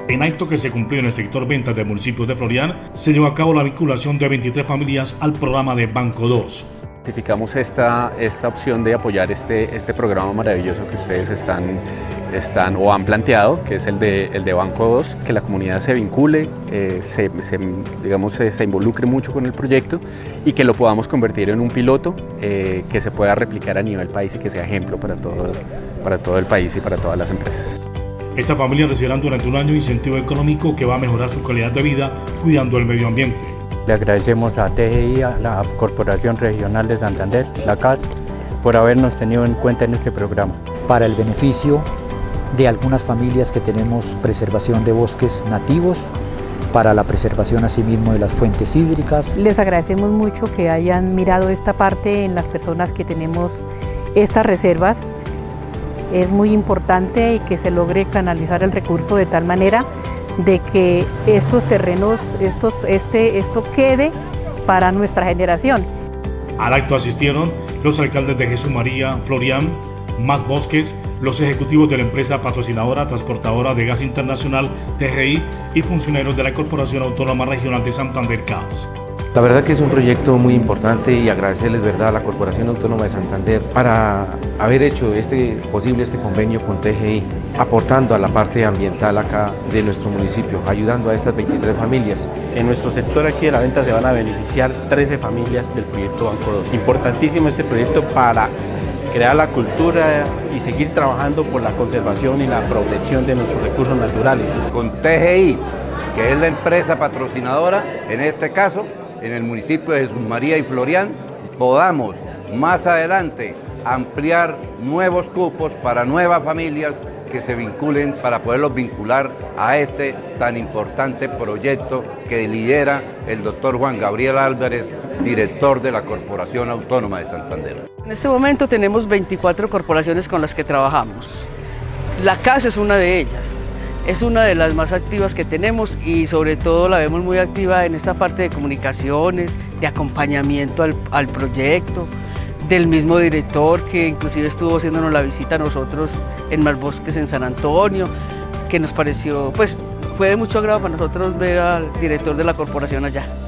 En acto que se cumplió en el sector ventas del municipio de Florian, se llevó a cabo la vinculación de 23 familias al programa de Banco 2. Identificamos esta opción de apoyar este programa maravilloso que ustedes están o han planteado, que es el de Banco 2, que la comunidad se vincule, se involucre mucho con el proyecto y que lo podamos convertir en un piloto que se pueda replicar a nivel país y que sea ejemplo para todo el país y para todas las empresas. Esta familia recibirán durante un año incentivo económico que va a mejorar su calidad de vida cuidando el medio ambiente. Le agradecemos a TGI, a la Corporación Regional de Santander, la CAS, por habernos tenido en cuenta en este programa. Para el beneficio de algunas familias que tenemos preservación de bosques nativos, para la preservación asimismo de las fuentes hídricas. Les agradecemos mucho que hayan mirado esta parte en las personas que tenemos estas reservas. Es muy importante y que se logre canalizar el recurso de tal manera de que estos terrenos, esto quede para nuestra generación. Al acto asistieron los alcaldes de Jesús María, Florian, Más Bosques, los ejecutivos de la empresa patrocinadora transportadora de gas internacional TGI y funcionarios de la Corporación Autónoma Regional de Santander CAS. La verdad que es un proyecto muy importante y agradecerles verdad a la Corporación Autónoma de Santander para haber hecho posible este convenio con TGI, aportando a la parte ambiental acá de nuestro municipio, ayudando a estas 23 familias. En nuestro sector aquí de la venta se van a beneficiar 13 familias del proyecto Banco 2. Importantísimo este proyecto para crear la cultura y seguir trabajando por la conservación y la protección de nuestros recursos naturales. Con TGI, que es la empresa patrocinadora, en este caso, en el municipio de Jesús María y Florian, podamos más adelante ampliar nuevos cupos para nuevas familias que se vinculen, para poderlos vincular a este tan importante proyecto que lidera el doctor Juan Gabriel Álvarez, director de la Corporación Autónoma de Santander. En este momento tenemos 24 corporaciones con las que trabajamos. La CAS es una de ellas. Es una de las más activas que tenemos y sobre todo la vemos muy activa en esta parte de comunicaciones, de acompañamiento al proyecto, del mismo director que inclusive estuvo haciéndonos la visita a nosotros en Más Bosques en San Antonio, que nos pareció, pues fue de mucho agrado para nosotros ver al director de la corporación allá.